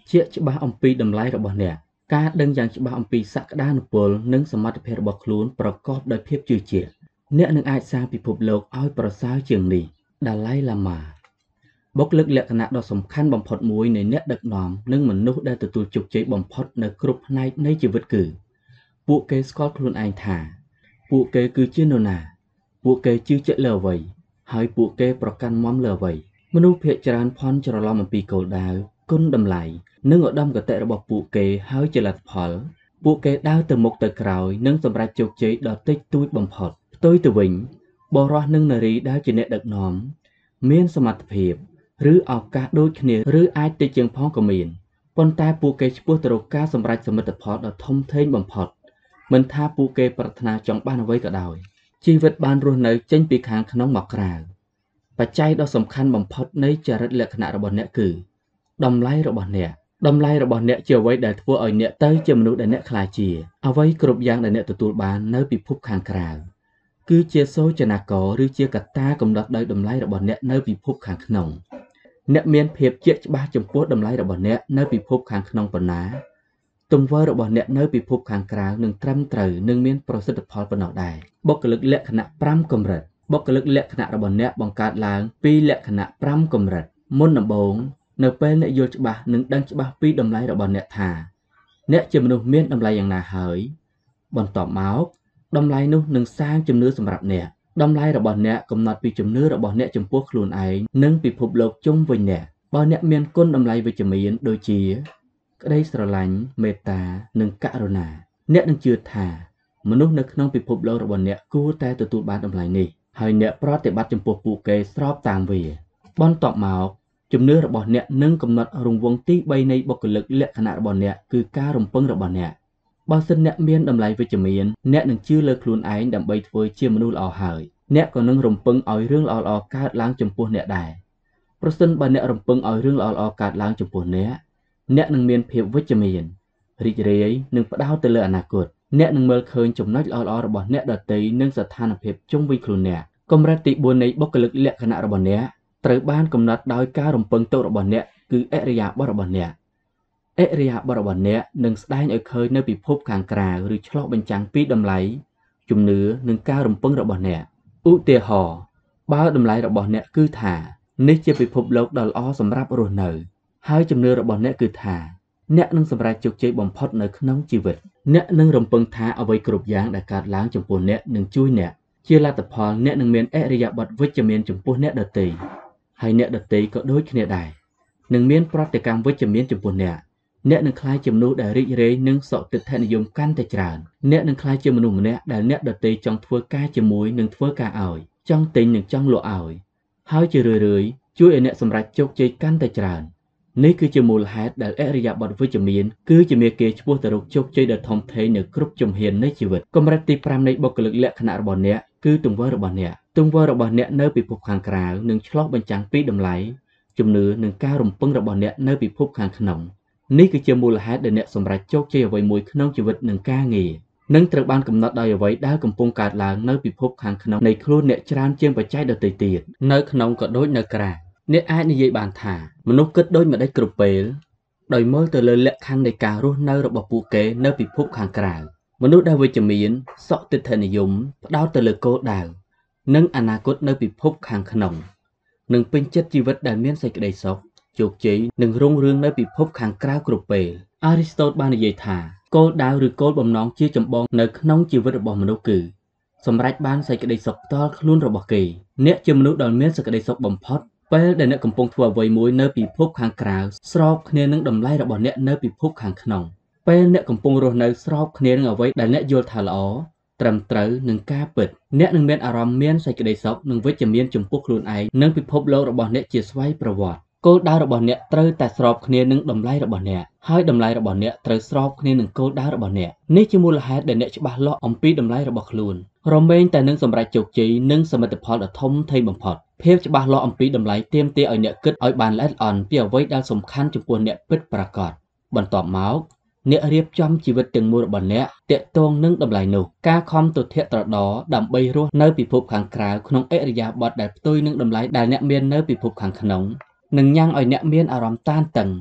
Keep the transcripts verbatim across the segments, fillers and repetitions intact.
ជាច្បាស់អំពីតម្លៃរបស់អ្នកការដឹងយ៉ាងច្បាស់អំពីសក្តានុពលនិងសមត្ថភាពរបស់ខ្លួនប្រកបដោយភាពជឿជាក់អ្នកនឹងអាចសាងពិភពលោកឲ្យប្រសើរជាងនេះដាឡៃឡាម៉ាបុគ្គលិកលក្ខណៈដ៏សំខាន់បំផុតមួយនៃអ្នកដឹកនាំនិងមនុស្សដែលទទួលជោគជ័យបំផុតនៅគ្រប់ផ្នែកនៃជីវិតគឺពួកគេស្គាល់ខ្លួនឯងថាពួកគេគឺជានរណាពួកគេជឿជាក់លើអ្វីហើយពួកគេប្រកាន់មាំលើអ្វីមនុស្សភាគច្រើនភ័ន្តច្រឡំអំពីគោលដៅគុណតម្លៃនិងឧត្តមគតិរបស់ពួកគេហើយជាលទ្ធផលពួកគេដើរទៅមុខទៅក្រោយនិងសម្រេចជោគជ័យដ៏តិចតួចបំផុតផ្ទុយទៅវិញបុរសនិងនារីដែលជាអ្នកដឹកនាំមានសមត្ថភាពឬឱកាសដូចគ្នាឬអាចតិចជាងផងក៏មានប៉ុន្តែពួកគេឆ្ពោះទៅរកការសម្រេចសមិទ្ធផលដ៏ធំធេងបំផុតមិនថាពួកគេប្រាថ្នាចង់បានអ្វីក៏ដោយជីវិតបានរស់នៅចេញពីខាងក្នុងមកក្រៅបច្ច័យដ៏សំខាន់បំផុតនៃចរិតលក្ខណៈរបស់អ្នកគឺតម្លៃរបស់អ្នកតម្លៃរបស់អ្នកជាអ្វីដែលធ្វើឲ្យអ្នកទៅជាមនុស្សដែលអ្នកក្លាយជាអ្វីគ្រប់យ៉ាងដែលអ្នកទទួលបាននៅពិភពខាងក្រៅគឺជាសូចនាករឬជាកត្តាកំណត់ដោយតម្លៃរបស់អ្នកនៅពិភពខាងក្នុងអ្នកមានភាពជាក់ច្បាស់ចំពោះតម្លៃរបស់អ្នកនៅពិភពខាងក្នុងប៉ុណ្ណាទង្វើរបស់អ្នកនៅពិភពខាងក្រៅនឹងត្រឹមត្រូវនិងមានប្រសិទ្ធផលប៉ុណ្ណោះដែរបុគ្គលិកលក្ខណៈប្រាំកម្រិតបុគ្គលិកលក្ខណៈរបស់អ្នកបង្កើតឡើងពីលក្ខណៈប្រាំកម្រិតមុនដំបូងនៅពេលអ្នកយល់ច្បាស់និងដឹងច្បាស់ពីតម្លៃរបស់អ្នកថាអ្នកជាមនុស្សមានតម្លៃយ៉ាងណាហើយបន្ទាប់មកតម្លៃនោះនឹងសាងជំនឿសម្រាប់អ្នកតម្លៃរបស់អ្នកកំណត់ពីជំនឿរបស់អ្នកចំពោះខ្លួនឯងនិងពិភពលោកជុំវិញអ្នកបើអ្នកមានគុណតម្លៃវិជ្ជមានដូចជាក្តីស្រឡាញ់មេត្តានិងករុណាអ្នកនឹងជឿថាមនុស្សនៅក្នុងពិភពលោករបស់អ្នកគួរតែទទួលបានតម្លៃនេះហើយអ្នកប្រតិបត្តិចំពោះពួកគេស្របតាមវាបន្ទាប់មកជំនឿរបស់អ្នកនឹងកំណត់រង្វង់ទីបីនៃបុគ្គលិកលក្ខណៈរបស់អ្នកគឺការរំពឹងរបស់អ្នកបើសិនអ្នកមានតម្លៃវិជ្ជមានអ្នកនឹងជឿលើខ្លួនឯងដើម្បីធ្វើជាមនុស្សល្អហើយអ្នកក៏នឹងរំពឹងឲ្យរឿងល្អៗកើតឡើងចំពោះអ្នកដែរប្រសិនបើអ្នករំពឹងឲ្យរឿងល្អៗកើតឡើងចំពោះអ្នកអ្នកនឹងមានភាពវិជ្ជមានរីករាយនិងផ្ដោតទៅលើអនាគតអ្នកនឹងមើលឃើញចំណុចល្អៗរបស់អ្នកដទៃនិងស្ថានភាពជុំវិញខ្លួនអ្នកកម្រិតទីបួននៃបុគ្គលិកលក្ខណៈរបស់អ្នកត្រូវបានកំណត់ដោយការរំពឹងទុករបស់អ្នកគឺអរិយាបថរបស់អ្នកអរិយាបថរបស់អ្នកនឹងស្ដែងឲ្យឃើញនៅពិភពខាងក្រៅឬឆ្លុះបញ្ចាំងពីតម្លៃជំនឿនិងការរំពឹងរបស់អ្នកឧទាហរណ៍បើតម្លៃរបស់អ្នកគឺថានេះជាពិភពលោកដ៏ល្អសម្រាប់រស់នៅហើយជំនឿរបស់អ្នកគឺថាអ្នកនឹងសម្រេចជោគជ័យបំផុតនៅក្នុងជីវិតអ្នកនឹងរំពឹងថាអ្វីគ្រប់យ៉ាងដែលកើតឡើងចំពោះអ្នកនឹងជួយអ្នកជាលទ្ធផលអ្នកនឹងមានអរិយាបថវិជ្ជមានចំពោះអ្នកដទៃហើយអ្នកដទៃក៏ដូចគ្នាដែរនឹងមានប្រតិកម្មវិជ្ជមានចំពោះអ្នកអ្នកនឹងក្លាយជាមនុស្សដែលរីករាយនិងសុទិដ្ឋិនិយមកាន់តែច្រើនអ្នកនឹងក្លាយជាមនុស្សម្នាក់ដែលអ្នកដទៃចង់ធ្វើការជាមួយនិងធ្វើការឲ្យចង់ទិញនិងចង់លក់ឲ្យហើយជារឿយៗជួយឲ្យអ្នកសម្រេចជោគជ័យកាន់តែច្រើននេះគឺជាមូលហេតុដែលអរិយាបថវិជ្ជមានគឺជាមាគ៌ាឆ្ពោះទៅរកជោគជ័យដ៏ធំធេងនៅគ្រប់ជំហាននៃជីវិតកម្រិតទីប្រាំនៃបុគ្គលិកលក្ខណៈរបស់អ្នកគឺទង្វើរបស់អ្នកទង្វើរបស់អ្នកនៅពិភពខាងក្រៅនឹងឆ្លុះបញ្ចាំងពីតម្លៃជំនឿនិងការរំពឹងរបស់អ្នកនៅពិភពខាងក្នុងនេះគឺជាមូលហេតុដែលអ្នកសម្រេចជោគជ័យអ្វីមួយក្នុងជីវិតនិងការងារនឹងត្រូវបានកំណត់ដោយអ្វីដែលកំពុងកើតឡើងនៅពិភពខាងក្នុងនៃខ្លួនអ្នកច្រើនជាងបច្ច័យដទៃទៀតនៅក្នុងក៏ដូចនៅក្រៅអ្នកអាចនិយាយបានថាមនុស្សគិតដូចម្ដេចគ្រប់ពេលដោយមើលទៅលើលក្ខខណ្ឌនៃការរស់នៅរបស់ពួកគេនៅពិភពខាងក្រៅមនុស្សដែលវិជ្ជមានសុទិដ្ឋិនិយមផ្ដោតទៅលើគោលដៅនិងអនាគតនៅពិភពខាងក្នុងនិងពេញចិត្តជីវិតដែលមានសេចក្តីសុខជោគជ័យនិងរុងរឿងនៅពិភពខាងក្រៅគ្រប់ពេលអារីស្តូតបាននិយាយថាគោលដៅឬគោលបំណងជាចម្បងនៅក្នុងជីវិតរបស់មនុស្សគឺសម្រេចបានសេចក្តីសុខផ្ទាល់ខ្លួនរបស់គេអ្នកជាមនុស្សដែលមានសេចក្តីសុខបំផុតពេលដែលអ្នកកំពុងធ្វើអ្វីមួយនៅពិភពខាងក្រៅស្របគ្នានឹងតម្លៃរបស់អ្នកនៅពិភពខាងក្នុងពេលអ្នកកំពុងរស់នៅស្របគ្នានឹងអ្វីដែលអ្នកយល់ថាល្អត្រឹមត្រូវនឹងការពិតអ្នកនឹងមានអារម្មណ៍មានសេចក្តីសុខនិងវិជ្ជមានចំពោះខ្លួនឯងនិងពិភពលោករបស់អ្នកជាស្វ័យប្រវត្តិគោលដៅរបស់អ្នកត្រូវតែស្របគ្នានឹងតម្លៃរបស់អ្នកហើយតម្លៃរបស់អ្នកត្រូវស្របគ្នានឹងគោលដៅរបស់អ្នកនេះជាមូលហេតុដែលអ្នកច្បាស់លាស់អំពីតម្លៃរបស់ខ្លួនរមែងតែនឹងសម្រេចជោគជ័យនិងសមិទ្ធផលដ៏ធំធេងបំផុតភាពច្បាស់លាស់អំពីតម្លៃទាមទារឲ្យអ្នកគិតឲ្យបានល្អិតល្អន់ពីអ្វីដែលសំខាន់ចំពោះអ្នកពិតប្រាកដបន្ទាប់មកអ្នករៀបចំជីវិតទាំងមូលរបស់អ្នកទាក់ទងនឹងតម្លៃនោះការខំទទ្ធាត្រដរដើម្បីរស់នៅពិភពខាងក្រៅក្នុងអរិយាបថដែលផ្ទុយនឹងតម្លៃដែលអ្នកមាននៅពិភពខាងក្នុងនឹងញ៉ាំងឲ្យអ្នកមានអារម្មណ៍តានតឹង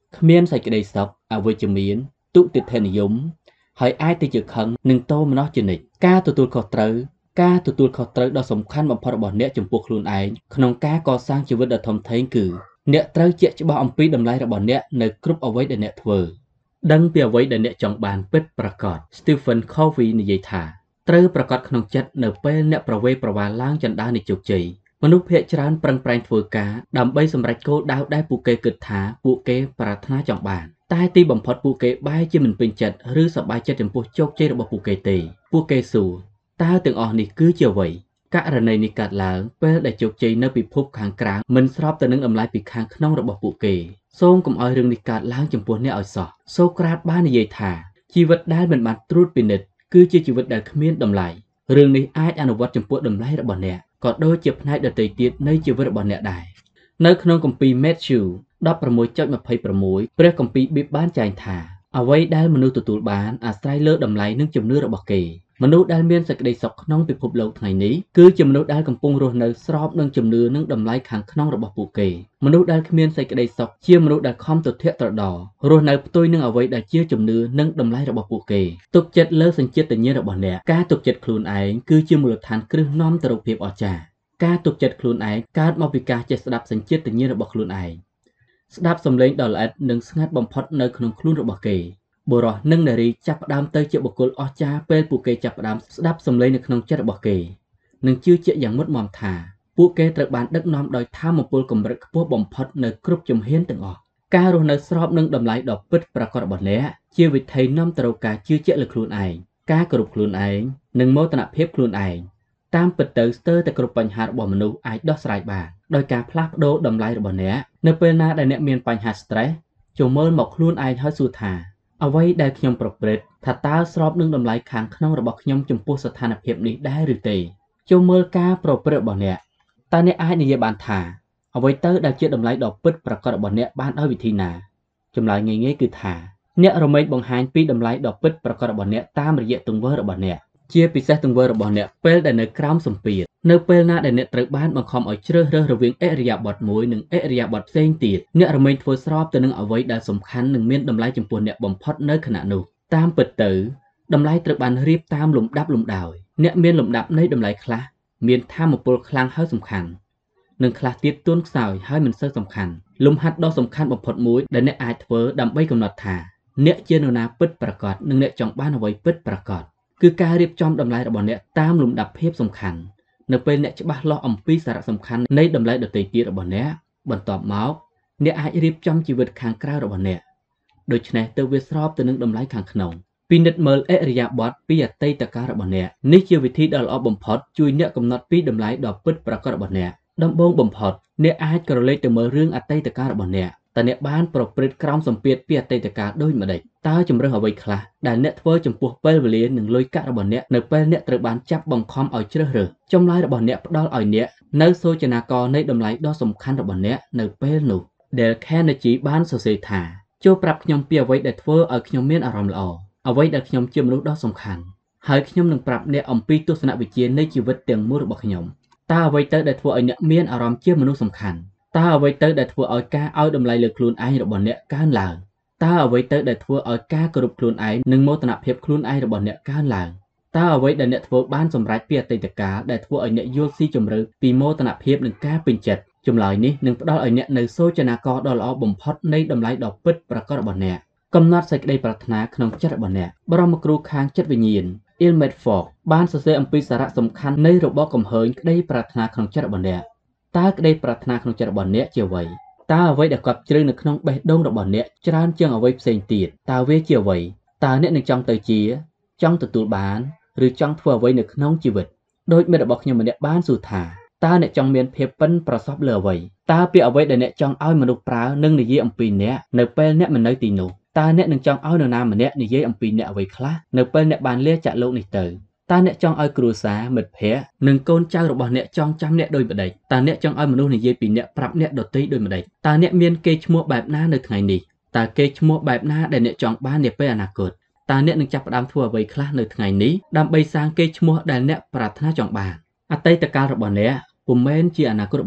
គ្មានសេចក្តីសុខអវិជ្ជមានទុតិធិនិយមហើយអាចទៅជាខឹងនិងតោមនស្សជានិច្ចការទទួលខុសត្រូវការទទួលខុសត្រូវដ៏សំខាន់បំផុតរបស់អ្នកចំពោះខ្លួនឯងក្នុងការកសាងជីវិតដ៏ធំធេងគឺអ្នកត្រូវជាក់ច្បាស់អំពីតម្លៃរបស់អ្នកនៅគ្រប់អ្វីដែលអ្នកធ្វើដឹងពីអ្វីដែលអ្នកចង់បានពិតប្រាកដ Stephen Covey និយាយថាត្រូវប្រកាសក្នុងចិត្តនៅពេលអ្នកប្រវេប្រវាល់ឡើងចន្ទើនៃជោគជ័យមនុស្សភាគច្រើនប្រឹងប្រែងធ្វើការដើម្បីសម្រេចគោលដៅដែលពួកគេគិតថាពួកគេប្រាថ្នាចង់បានតែទីបំផុតពួកគេបែរជាមិនពេញចិត្តឬសប្បាយចិត្តចំពោះជោគជ័យរបស់ពួកគេទេពួកគេសួរតើទាំងអស់នេះគឺជាអ្វីករណីនេះកើតឡើងពេលដែលជោគជ័យនៅពិភពខាងក្រៅមិនស្របទៅនឹងតម្លៃពីខាងក្នុងរបស់ពួកគេសូមកុំឲ្យរឿងនេះកើតឡើងចំពោះអ្នកឲ្យសោះសូក្រាតបាននិយាយថាជីវិតដែលមិនបានត្រួតពិនិត្យគឺជាជីវិតដែលគ្មានតម្លៃរឿងនេះអាចអនុវត្តចំពោះតម្លៃរបស់អ្នកក៏ដូចជាផ្នែកដទៃទៀតនៃជីវិតរបស់អ្នកដែរនៅក្នុងគម្ពីរ Matthew ដប់ប្រាំមួយចុចម្ភៃប្រាំមួយព្រះគម្ពីរបៀបបានចែងថាអ្វីដែលមនុស្សទទួលបានអាស្រ័យលើតម្លៃនិងជំនឿរបស់គេមនុស្សដែលមានសេចក្តីសុខក្នុងពិភពលោកថ្ងៃនេះគឺជាមនុស្សដែលកំពុងរស់នៅស្របនឹងជំនឿនិងតម្លៃខាងក្នុងរបស់ពួកគេមនុស្សដែលគ្មានសេចក្តីសុខជាមនុស្សដែលខំទធាក់ត្រដររស់នៅផ្ទុយនឹងអ្វីដែលជាជំនឿនិងតម្លៃរបស់ពួកគេទុកចិត្តលើសញ្ជាតិញ្ញាណរបស់អ្នកការទុកចិត្តខ្លួនឯងគឺជាមូលដ្ឋានគ្រឹះនាំទៅរកភាពអស្ចារ្យការទុកចិត្តខ្លួនឯងកើតមកពីការចេះស្ដាប់សញ្ជាតិញ្ញាណរបស់ខ្លួនឯងស្ដាប់សំឡេងដ៏ល្អិតនិងស្ងាត់បំផុតនៅក្នុងខ្លួនរបស់គេបុរសនិងនារីចាប់ផ្ដើមទៅជាបុគ្គលអស្ចារ្យពេលពួកគេចាប់ផ្ដើមស្ដាប់សំឡេងនៅក្នុងចិត្តរបស់គេនិងជឿជាក់យ៉ាងមុតមាំថាពួកគេត្រូវបានដឹកនាំដោយថាមពលកម្រិតខ្ពស់បំផុតនៅគ្រប់ជំហានទាំងអស់ការរស់នៅស្របនឹងតម្លៃដ៏ពិតប្រាកដរបស់អ្នកជាវិធីនាំទៅរកការជឿជាក់លើខ្លួនឯងការគោរពខ្លួនឯងនិងមោទនភាពខ្លួនឯងតាមពិតទៅស្ទើរតែគ្រប់បញ្ហារបស់មនុស្សអាចដោះស្រាយបានដោយការផ្លាស់ប្ដូរតម្លៃរបស់អ្នកនៅពេលណាដែលអ្នកមានបញ្ហា stress ចូលមើលមកខ្លួនឯងហើយសួរថាអ្វីដែលខ្ញុំប្រព្រឹត្តថាតើស្របនឹងតម្លៃខាងក្នុងរបស់ខ្ញុំចំពោះស្ថានភាពនេះដែរឬទេចូលមើលការប្រព្រឹត្តរបស់អ្នកតើអ្នកអាចនិយាយបានថាអ្វីទៅដែលជាតម្លៃដ៏ពិតប្រាកដរបស់អ្នកបានដោយវិធីណាចម្លើយងាយៗគឺថាអ្នករមែងបង្ហាញពីតម្លៃដ៏ពិតប្រាកដរបស់អ្នកតាមរយៈទង្វើរបស់អ្នកជាពិសេសទង្វើរបស់អ្នកពេលដែលនៅក្រោមសម្ពាធនៅពេលណាដែលអ្នកត្រូវបានបង្ខំឲ្យជ្រើសរើសរវាងឥរិយាបថមួយនិងឥរិយាបថផ្សេងទៀតអ្នករមែងធ្វើស្របទៅនឹងអ្វីដែលសំខាន់និងមានតម្លៃចំពោះអ្នកបំផុតនៅខណៈនោះតាមពិតទៅតម្លៃត្រូវបានរៀបតាមលំដាប់លំដោយអ្នកមានលំដាប់នៃតម្លៃខ្លះមានថាមពលខ្លាំងហើយសំខាន់និងខ្លះទៀតទន់ខ្សោយហើយមិនសូវសំខាន់លំហាត់ដ៏សំខាន់បំផុតមួយដែលអ្នកអាចធ្វើដើម្បីកំណត់ថាអ្នកជានរណាពិតប្រាកដនិងអ្នកចង់បានអ្វីពិតប្រាកដគឺការរៀបចំតម្លៃរបស់អ្នកតាមលំដាប់ភាពសំខាន់នៅពេលអ្នកច្បាស់លាស់អំពីសារៈសំខាន់នៃតម្លៃដទៃទៀតរបស់អ្នកបន្ទាប់មកអ្នកអាចរៀបចំជីវិតខាងក្រៅរបស់អ្នកដូច្នេះទៅវាស្របទៅនឹងតម្លៃខាងក្នុងពិនិត្យមើលឥរិយាបថពីអតីតកាលរបស់អ្នកនេះជាវិធីដ៏ល្អបំផុតជួយអ្នកកំណត់ពីតម្លៃដ៏ពិតប្រាកដរបស់អ្នកដំបូងបំផុតអ្នកអាចក្រឡេកទៅមើលរឿងអតីតកាលរបស់អ្នកតើអ្នកបានប្រព្រឹត្តក្រោមសម្ពាធពីអតីតកាលដូចម្តេចតើជំរឿសអ្វីខ្លះដែលអ្នកធ្វើចំពោះពេលវេលានិងលុយកាក់របស់អ្នកនៅពេលអ្នកត្រូវបានចាប់បង្ខំឲ្យជ្រើសរើសចម្លើយរបស់អ្នកផ្ដល់ឲ្យអ្នកនៅសូចនាករនៃតម្លៃដ៏សំខាន់របស់អ្នកនៅពេលនោះ Dale Carnegie បានសរសេរថាចូលប្រាប់ខ្ញុំពីអ្វីដែលធ្វើឲ្យខ្ញុំមានអារម្មណ៍ល្អអ្វីដែលខ្ញុំជាមនុស្សដ៏សំខាន់ហើយខ្ញុំនឹងប្រាប់អ្នកអំពីទស្សនវិជ្ជានៃជីវិតទាំងមូលរបស់ខ្ញុំតើអ្វីទៅដែលធ្វើឲ្យអ្នកមានអារម្មណ៍ជាមនុស្សសំខាន់តើអ្វីទៅដែលធ្វើឲ្យការឲ្យតម្លៃលើខ្លួនឯងរបស់អ្នកកើនឡើងតើអ្វីទៅដែលធ្វើឲ្យការគោរពខ្លួនឯងនិងមោទនភាពខ្លួនឯងរបស់អ្នកកើនឡើងតើអ្វីដែលអ្នកធ្វើបានសម្រេចពីអតីតកាលដែលធ្វើឲ្យអ្នកយល់ស៊ីជម្រៅពីមោទនភាពនិងការពេញចិត្តចម្លើយនេះនឹងផ្ដល់ឲ្យអ្នកនូវសូចនាករដ៏ល្អបំផុតនៃតម្លៃដ៏ពិតប្រាកដរបស់អ្នកកំណត់សេចក្តីប្រាថ្នាក្នុងចិត្តរបស់អ្នកបរមគ្រូខាងចិត្តវិញ្ញាណ Ilmet Fogg បានសរសេរអំពីសារៈសំខាន់នៃរបបកំហើញក្តីប្រាថ្នាក្នុងចិត្តរបស់អ្នកតើក្តីប្រាថ្នាក្នុងចិត្តរបស់អ្នកជាអ្វីតើអ្វីដែលកប់ជ្រៅនៅក្នុងបេះដូងរបស់អ្នកច្រើនជាងអ្វីផ្សេងទៀតតើវាជាអ្វីតើអ្នកនឹងចង់ទៅជាចង់ទទួលបានឬចង់ធ្វើអ្វីនៅក្នុងជីវិតដោយមិត្តរបស់ខ្ញុំម្នាក់បានសួរថាតើអ្នកចង់មានភាពប៉ិនប្រសប់លើអ្វីតើពាក្យអ្វីដែលអ្នកចង់ឲ្យមនុស្សប្រើនិងនិយាយអំពីអ្នកនៅពេលអ្នកមិននៅទីនោះតើអ្នកនឹងចង់ឲ្យនរណាម្នាក់និយាយអំពីអ្នកអ្វីខ្លះនៅពេលអ្នកបានលាចាកលោកនេះទៅតើអ្នកចង់ឲ្យគ្រួសារមិត្តភ័ក្តិនិងកូនចៅរបស់អ្នកចងចាំអ្នកដូចម្តេចតើអ្នកចង់ឲ្យមនុស្សនិយាយពីអ្នកប្រាប់អ្នកដទៃដូចម្តេចតើអ្នកមានកេរ្តិ៍ឈ្មោះបែបណានៅថ្ងៃនេះតើកេរ្តិ៍ឈ្មោះបែបណាដែលអ្នកចង់បាននាពេលអនាគតតើអ្នកនឹងចាប់ផ្ដើមធ្វើអ្វីខ្លះនៅថ្ងៃនេះដើម្បីសាងកេរ្តិ៍ឈ្មោះដែលអ្នកប្រាថ្នាចង់បានអតីតកាលរបស់អ្នកពុំមែនជាអនាគតរបស់អ្នក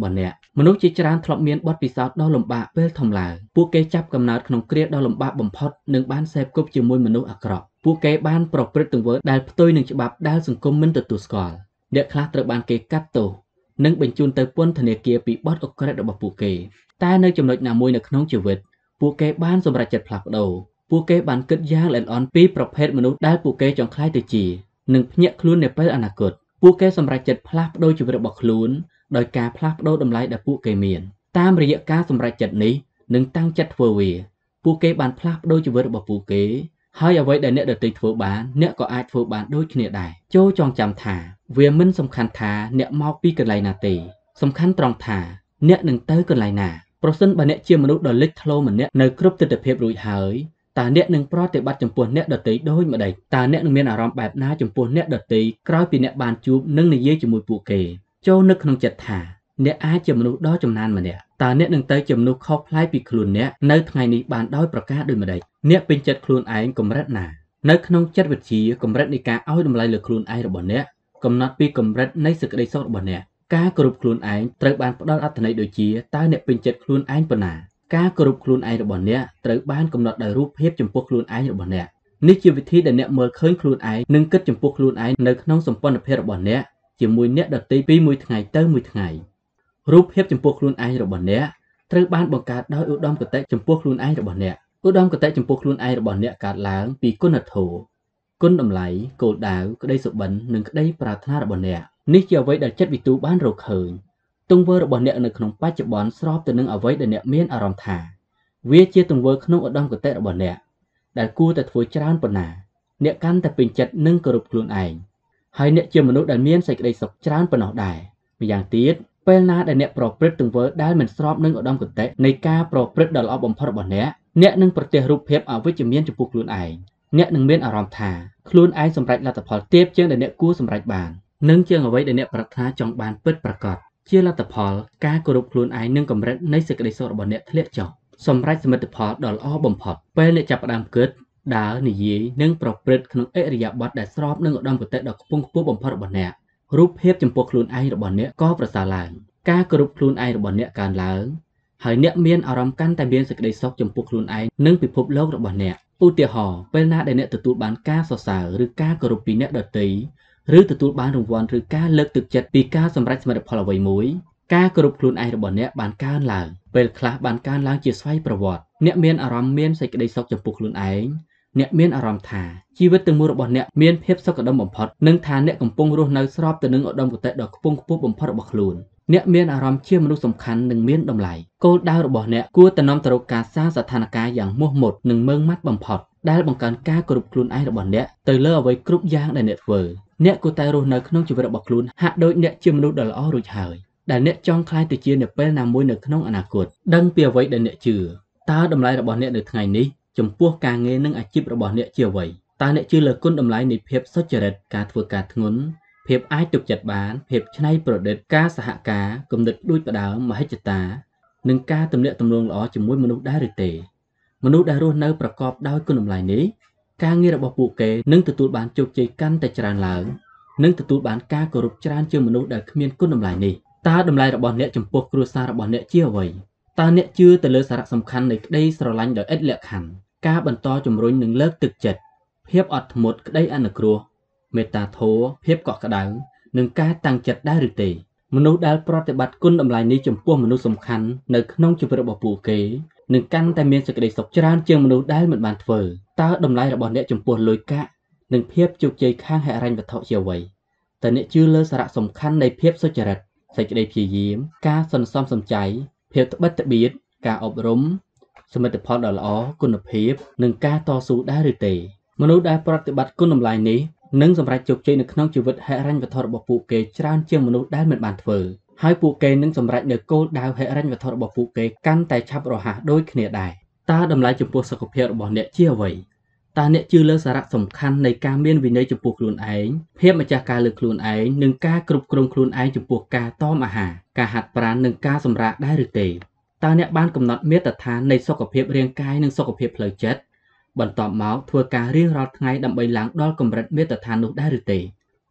មនុស្សជាច្រើនធ្លាប់មានបទពិសោធន៍ដ៏លំបាកពេលធំឡើងពួកគេចាប់កំណើតក្នុងគ្រាដ៏លំបាកបំផុតនិងបានសេពគប់ជាមួយមនុស្សអាក្រក់ពួកគេបានប្រព្រឹត្តទង្វើដែលផ្ទុយនឹងច្បាប់ដែលសង្គមមិនទទួលស្គាល់អ្នកខ្លះត្រូវបានគេកាត់ទោសនិងបញ្ជូនទៅពន្ធនាគារពីបទឧក្រិដ្ឋរបស់ពួកគេតែនៅចំណុចណាមួយនៅក្នុងជីវិតពួកគេបានសម្រេចចិត្តផ្លាស់ប្ដូរពួកគេបានគិតយ៉ាងល្អិតល្អន់ពីប្រភេទមនុស្សដែលពួកគេចង់ក្លាយទៅជានិងភ្ញាក់ខ្លួននៅពេលអនាគតពួកគេសម្រេចចិត្តផ្លាស់ប្ដូរជីវិតរបស់ខ្លួនដោយការផ្លាស់ប្ដូរតម្លៃដែលពួកគេមានតាមរយៈការសម្រេចចិត្តនេះនិងតាំងចិត្តធ្វើវាពួកគេបានផ្លាស់ប្ដូរជីវិតរបស់ពួកគេហើយអ្វីដែលអ្នកដទៃធ្វើបានអ្នកក៏អាចធ្វើបានដូចគ្នាដែរចូលចងចាំថាវាមិនសំខាន់ថាអ្នកមកពីកន្លែងណាទេសំខាន់ត្រង់ថាអ្នកនឹងទៅកន្លែងណាប្រសិនបើអ្នកជាមនុស្សដ៏លេចធ្លោម្នាក់នៅគ្រប់ទិដ្ឋភាពរួចហើយតើអ្នកនឹងប្រតិបត្តិចំពោះអ្នកដទៃដូចម្តេចតើអ្នកនឹងមានអារម្មណ៍បែបណាចំពោះអ្នកដទៃក្រោយពីអ្នកបានជួបនិងនិយាយជាមួយពួកគេចូលនឹកក្នុងចិត្តថាអ្នកអាចជាមនុស្សដ៏ចំណានម្នាក់តើអ្នកនឹងទៅជាមនុស្សខុសប្លែកពីខ្លួនអ្នកនៅថ្ងៃនេះបានដោយប្រការដូចម្តេចអ្នកពេញចិត្តខ្លួនឯងកម្រិតណានៅក្នុងចិត្តវិទ្យាកម្រិតនៃការឲ្យតម្លៃលើខ្លួនឯងរបស់អ្នកកំណត់ពីកម្រិតនៃសេចក្តីសុខរបស់អ្នកការគោរពខ្លួនឯងត្រូវបានផ្ដល់អត្ថន័យដូចជាតើអ្នកពេញចិត្តខ្លួនឯងប៉ុណ្ណាការគោរពខ្លួនឯងរបស់អ្នកត្រូវបានកំណត់ដោយរូបភាពចំពោះខ្លួនឯងរបស់អ្នកនេះជាវិធីដែលអ្នកមើលឃើញខ្លួនឯងនិងគិតចំពោះខ្លួនឯងនៅក្នុងសម្ព័ន្ធភាពរបស់អ្នកជាមួយអ្នកដទៃពីមួយថ្ងៃទៅមួយថ្ងៃរូបភាពចំពោះខ្លួនឯងរបស់អ្នកត្រូវបានបង្កើតដោយឧត្តមគតិចំពោះខ្លួនឯងរបស់អ្នកឧត្តមគតិចំពោះខ្លួនឯងរបស់អ្នកកើតឡើងពីគុណធម៌គុណតម្លៃគោលដៅក្តីសុបិននិងក្តីប្រាថ្នារបស់អ្នកនេះជាអ្វីដែលចិត្តវិទូបានរកឃើញទង្វើរបស់អ្នកនៅក្នុងបច្ចុប្បន្នស្របទៅនឹងអ្វីដែលអ្នកមានអារម្មណ៍ថាវាជាទង្វើក្នុងឧត្តមគតិរបស់អ្នកដែលគួរតែធ្វើច្រើនប៉ុណ្ណាអ្នកកាន់តែពេញចិត្តនិងគោរពខ្លួនឯងហើយអ្នកជាមនុស្សដែលមានសេចក្តីសុខច្រើនប៉ុណ្ណោះដែរម្យ៉ាងទៀតពេលណាដែលអ្នកប្រព្រឹត្តទង្វើដែលមិនស្របនឹងឧត្តមគតិនៃការប្រព្រឹត្តដ៏ល្អបំផុតរបស់អ្នកអ្នកនឹងប្រទះរូបភាពអវិជ្ជមានចំពោះខ្លួនឯងអ្នកនឹងមានអារម្មណ៍ថាខ្លួនឯងសម្រេចលទ្ធផលទាបជាងដែលអ្នកគួរសម្រេចបាននិងជាងអ្វីដែលអ្នកប្រាថ្នាចង់បានពិតប្រាកដជាលទ្ធផលការគោរពខ្លួនឯងនិងកម្រិតនៃសេចក្តីសុខរបស់អ្នកធ្លាក់ចុះសម្រេចសមិទ្ធផលដ៏ល្អបំផុតពេលអ្នកចាប់ផ្ដើមគិតដើរនិយាយនិងប្រព្រឹត្តក្នុងអិរិយាបថដែលស្របនឹងឧត្តមគតិដ៏ខ្ពង់ខ្ពស់បំផុតរបស់អ្នករូបភាពចំពោះខ្លួនឯងរបស់អ្នកក៏ប្រសើរឡើងការគោរពខ្លួនឯងរបស់អ្នកកើនឡើងហើយអ្នកមានអារម្មណ៍កាន់តែមានសេចក្តីសុខចំពោះខ្លួនឯងនិងពិភពលោករបស់អ្នកឧទាហរណ៍ពេលណាដែលអ្នកទទួលបានការសរសើរឬការគោរពពីអ្នកដទៃឬទទួលបានរង្វាន់ឬការលើកទឹកចិត្តពីការសម្រេចសមិទ្ធផលអ្វីមួយការគោរពខ្លួនឯងរបស់អ្នកបានកើនឡើងពេលខ្លះបានកើនឡើងជាស្វ័យប្រវត្តិអ្នកមានអារម្មណ៍មានសេចក្តីសុខចំពោះខ្លួនឯងអ្នកមានអារម្មណ៍ថាជីវិតទាំងមូលរបស់អ្នកមានភាពសុខដុមបំផុតនិងថាអ្នកកំពុងរស់នៅស្របទៅនឹងឧត្តមគតិដ៏ខ្ពង់ខ្ពស់បំផុតរបស់ខ្លួនអ្នកមានអារម្មណ៍ជាមនុស្សសំខាន់និងមានតម្លៃគោលដៅរបស់អ្នកគួរតែនាំទៅរកការសាងស្ថានភាពយ៉ាងមោះមុតនិងម៉ឺងម៉ាត់បំផុតដែលបង្កើនការគោរពខ្លួនឯងរបស់អ្នកទៅលើអ្វីគ្រប់យ៉ាងដែលអ្នកធ្វើអ្នកគួរតែរស់នៅក្នុងជីវិតរបស់ខ្លួនហាក់ដូចអ្នកជាមនុស្សដ៏ល្អរួចហើយដែលអ្នកចង់ក្លាយទៅជានៅពេលណាមួយនៅក្នុងអនាគតដឹងពីអ្វីដែលអ្នកជឿតើតម្លៃរបស់អ្នកនៅថ្ងៃនេះចំពោះការងារនិងអាជីពរបស់អ្នកជាអ្វីតើអ្នកជឿលើគុណតម្លៃនៃភាពសុចរិតការធ្វើការធ្ងន់ភាពអាចទុកចិត្តបានភាពច្នៃប្រឌិតការសហការគំនិតដូចផ្ដើមមហិច្ឆតានិងការទម្លាក់ទម្លាក់ល្អជាមួយមនុស្សដែរឬទេមនុស្សដែលរស់នៅប្រកបដោយគុណតម្លៃនេះការងាររបស់ពួកគេនឹងទទួលបានជោគជ័យកាន់តែច្រើនឡើងនិងទទួលបានការគោរពច្រើនជាងមនុស្សដែលគ្មានគុណតម្លៃនេះតើតម្លៃរបស់អ្នកចំពោះគ្រួសាររបស់អ្នកជាអ្វីតើអ្នកជឿទៅលើសារៈសំខាន់នៃក្តីស្រឡាញ់ដោយឥតលក្ខខណ្ឌការបន្តជំរុញនិងលើកទឹកចិត្តភាពអត់ធ្មត់ក្តីអនុគ្រោះមេត្តាធម៌ភាពកក់ក្ដៅនិងការតាំងចិត្តដែរឬទេមនុស្សដែលប្រតិបត្តិគុណតម្លៃនេះចំពោះមនុស្សសំខាន់នៅក្នុងជីវិតរបស់ពួកគេនឹងកាន់តែមានសេចក្តីសុខច្រើនជាងមនុស្សដែលមិនបានធ្វើតើតម្លៃរបស់អ្នកចំពោះលុយកាក់និងភាពជោគជ័យខាងហិរញ្ញវត្ថុជាអ្វីតើអ្នកជឿលើសារៈសំខាន់នៃភាពសុចរិតសេចក្តីព្យាយាមការសន្សំសំចៃភាពត្បិតត្បៀតការអប់រំសមិទ្ធផលដ៏ល្អគុណភាពនិងការតស៊ូដែរឬទេមនុស្សដែលប្រតិបត្តិគុណតម្លៃនេះនឹងសម្រេចជោគជ័យនៅក្នុងជីវិតហិរញ្ញវត្ថុរបស់ពួកគេច្រើនជាងមនុស្សដែលមិនបានធ្វើហើយពួកគេនឹងសម្រេចនូវគោលដៅហិរញ្ញវត្ថុរបស់ពួកគេកាន់តែឆាប់រហ័សដូចគ្នាដែរតើតម្លៃចំពោះសុខភាពរបស់អ្នកជាអ្វីតើអ្នកជឿលើសារៈសំខាន់នៃការមានវិន័យចំពោះខ្លួនឯងភាពម្ចាស់ការលើខ្លួនឯងនិងការគ្រប់គ្រងខ្លួនឯងចំពោះការតមអាហារការហាត់ប្រាណនិងការសម្រាកដែរឬទេតើអ្នកបានកំណត់មាត្រដ្ឋាននៃសុខភាពរាងកាយនិងសុខភាពផ្លូវចិត្តបន្ទាប់មកធ្វើការរៀងរាល់ថ្ងៃដើម្បីឡើងដល់កម្រិតមាត្រដ្ឋាននោះដែរឬទេ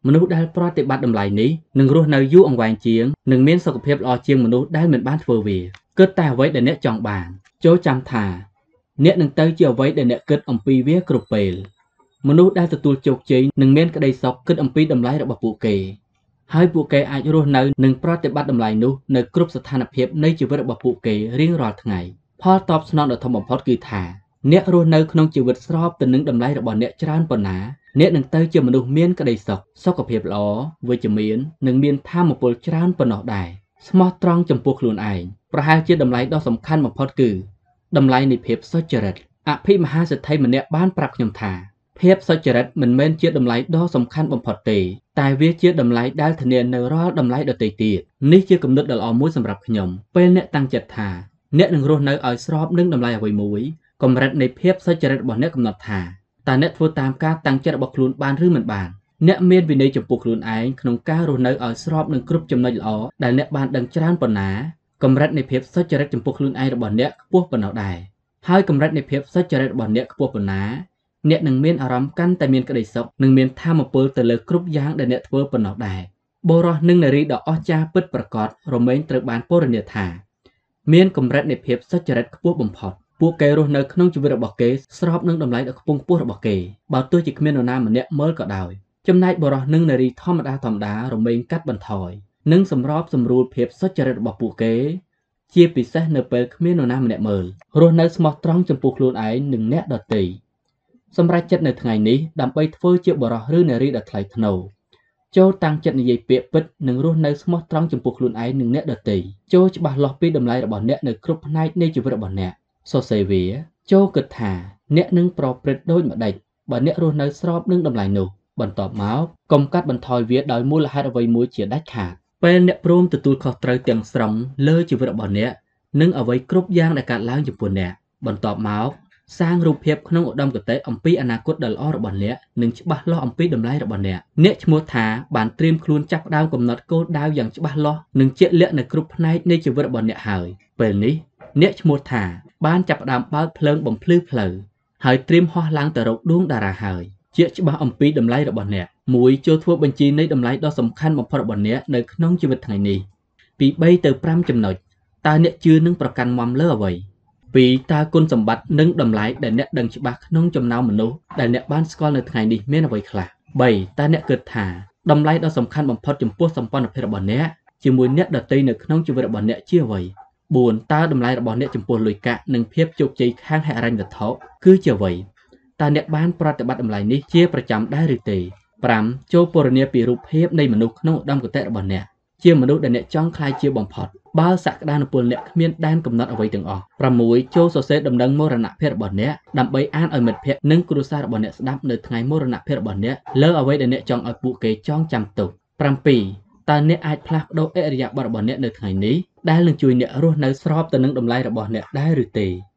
មនុស្សដែលប្រតិបត្តិតម្លៃនេះនឹងរស់នៅយូរអង្វែងជាងនិងមានសុខភាពល្អជាងមនុស្សដែលមិនបានធ្វើវាគិតតែអ្វីដែលអ្នកចង់បានចូលចាំថាអ្នកនឹងទៅជាអ្វីដែលអ្នកគិតអំពីវាគ្រប់ពេលមនុស្សដែលទទួលជោគជ័យនឹងមានក្តីសុខគិតអំពីតម្លៃរបស់ពួកគេហើយពួកគេអាចរស់នៅនិងប្រតិបត្តិតម្លៃនោះនៅគ្រប់ស្ថានភាពនៃជីវិតរបស់ពួកគេរៀងរាល់ថ្ងៃផលតបស្នងដ៏ធំបំផុតគឺថាអ្នករស់នៅក្នុងជីវិតស្របទៅនឹងតម្លៃរបស់អ្នកច្រើនប៉ុណ្ណាអ្នកនឹងទៅជាមនុស្សមានក្តីសុខសុខភាពល្អវិជ្ជមាននិងមានថាមពលច្រើនប៉ុណ្ណោះដែរស្មោះត្រង់ចំពោះខ្លួនឯងប្រហែលជាតម្លៃដ៏សំខាន់បំផុតគឺតម្លៃនៃភាពសុចរិតអភិមហាសេដ្ឋីម្នាក់បានប្រាប់ខ្ញុំថាភាពសុចរិតមិនមែនជាតម្លៃដ៏សំខាន់បំផុតទេតែវាជាតម្លៃដែលធានានៅរាល់តម្លៃដទៃទៀតនេះជាគំនិតដ៏ល្អមួយសម្រាប់ខ្ញុំពេលអ្នកតាំងចិត្តថាអ្នកនឹងរស់នៅឲ្យស្របនឹងតម្លៃអ្វីមួយកម្រិតនៃភាពសុចរិតរបស់អ្នកកំណត់ថាតើអ្នកធ្វើតាមការតាំងចិត្តរបស់ខ្លួនបានឬមិនបានអ្នកមានវិន័យចំពោះខ្លួនឯងក្នុងការរស់នៅឲ្យស្របនឹងគ្រប់ចំណុចល្អដែលអ្នកបានដឹងច្រើនប៉ុណ្ណាកម្រិតនៃភាពសុចរិតចំពោះខ្លួនឯងរបស់អ្នកខ្ពស់ប៉ុណ្ណោះដែរហើយកម្រិតនៃភាពសុចរិតរបស់អ្នកខ្ពស់ប៉ុណ្ណាអ្នកនឹងមានអារម្មណ៍កាន់តែមានក្តីសុខនិងមានថាមពលទៅលើគ្រប់យ៉ាងដែលអ្នកធ្វើប៉ុណ្ណោះដែរបុរសនិងនារីដ៏អស្ចារ្យពិតប្រាកដរមែងត្រូវបានពណ៌នាថាមានកម្រិតនៃភាពសុចរិតខ្ពស់បំផុតពួកគេរស់នៅក្នុងជីវិតរបស់គេស្របនឹងតម្លៃដ៏ខ្ពង់ខ្ពស់របស់គេបើទោះជាគ្មាននរណាម្នាក់មើលក៏ដោយចំណែកបុរសនិងនារីធម្មតាធម្មតារមែងកាត់បន្ថយនិងសម្របសម្រួលភាពសុចរិតរបស់ពួកគេជាពិសេសនៅពេលគ្មាននរណាម្នាក់មើលរស់នៅស្មោះត្រង់ចំពោះខ្លួនឯងនិងអ្នកដទៃសម្រាប់ចិត្តនៅថ្ងៃនេះដើម្បីធ្វើជាបុរសឬនារីដ៏ថ្លៃថ្នូរចូលតាំងចិត្តនិយាយពាក្យពិតនិងរស់នៅស្មោះត្រង់ចំពោះខ្លួនឯងនិងអ្នកដទៃចូលច្បាស់លាស់ពីតម្លៃរបស់អ្នកនៅគ្រប់ផ្នែកនៃជីវិតរបស់អ្នកសរសេរវាចូលគិតថាអ្នកនឹងប្រព្រឹត្តដូចម្តេចបើអ្នករស់នៅស្របនឹងតម្លៃនោះបន្ទាប់មកកុំកាត់បន្ថយវាដោយមូលហេតុអ្វីមួយជាដាច់ខាតពេលអ្នកព្រមទទួលខុសត្រូវទាំងស្រុងលើជីវិតរបស់អ្នកនិងអ្វីគ្រប់យ៉ាងដែលកើតឡើងចំពោះអ្នកបន្ទាប់មកសាងរូបភាពក្នុងឧត្តមគតិអំពីអនាគតដ៏ល្អរបស់អ្នកនិងច្បាស់លាស់អំពីតម្លៃរបស់អ្នកអ្នកឈ្មោះថាបានត្រៀមខ្លួនចាប់ផ្ដើមកំណត់គោលដៅយ៉ាងច្បាស់លាស់និងជាក់លាក់នៅគ្រប់ផ្នែកនៃជីវិតរបស់អ្នកហើយពេលនេះអ្នកឈ្មោះថាបានចាប់ផ្ដើមបើកភ្លើងបំភ្លឺផ្លូវហើយត្រៀមហោះឡើងទៅរកដួងតារាហើយជាច្បាស់អំពីតម្លៃរបស់អ្នកមួយចូលធ្វើបញ្ជីនៃតម្លៃដ៏សំខាន់បំផុតរបស់អ្នកនៅក្នុងជីវិតថ្ងៃនេះពីបីទៅប្រាំចំណុចតើអ្នកជឿនឹងប្រកាន់មាំលើអ្វីពីរតើគុណសម្បត្តិនិងតម្លៃដែលអ្នកដឹងច្បាស់ក្នុងចំណោមមនុស្សដែលអ្នកបានស្គាល់នៅថ្ងៃនេះមានអ្វីខ្លះបីតើអ្នកគិតថាតម្លៃដ៏សំខាន់បំផុតចំពោះសម្ព័ន្ធភាពរបស់អ្នកជាមួយអ្នកដទៃនៅក្នុងជីវិតរបស់អ្នកជាអ្វីបួនតើតម្លៃរបស់អ្នកចំពោះលុយកាក់និងភាពជោគជ័យខាងហិរញ្ញវត្ថុគឺជាអ្វីតើអ្នកបានប្រតិបត្តិតម្លៃនេះជាប្រចាំដែរឬទេប្រាំចូលពណ៌នាពីរូបភាពនៃមនុស្សក្នុងឧត្តមគតិរបស់អ្នកជាមនុស្សដែលអ្នកចង់ក្លាយជាបំផុតបើសក្តានុពលអ្នកគ្មានដែនកំណត់អ្វីទាំងអស់ប្រាំមួយចូលសរសេរដំណឹងមរណភាពរបស់អ្នកដើម្បីអានឲ្យមិត្តភ័ក្តិនិងគ្រួសាររបស់អ្នកស្ដាប់នៅថ្ងៃមរណភាពរបស់អ្នកលើអ្វីដែលអ្នកចង់ឲ្យពួកគេចងចាំទុកប្រាំពីរតើអ្នកអាចផ្លាស់ប្ដូរឥរិយាបថរបស់អ្នកនៅថ្ងៃនេះដែលនឹងជួយអ្នករស់នៅស្របទៅនឹងតម្លៃរបស់អ្នកដែរឬទេ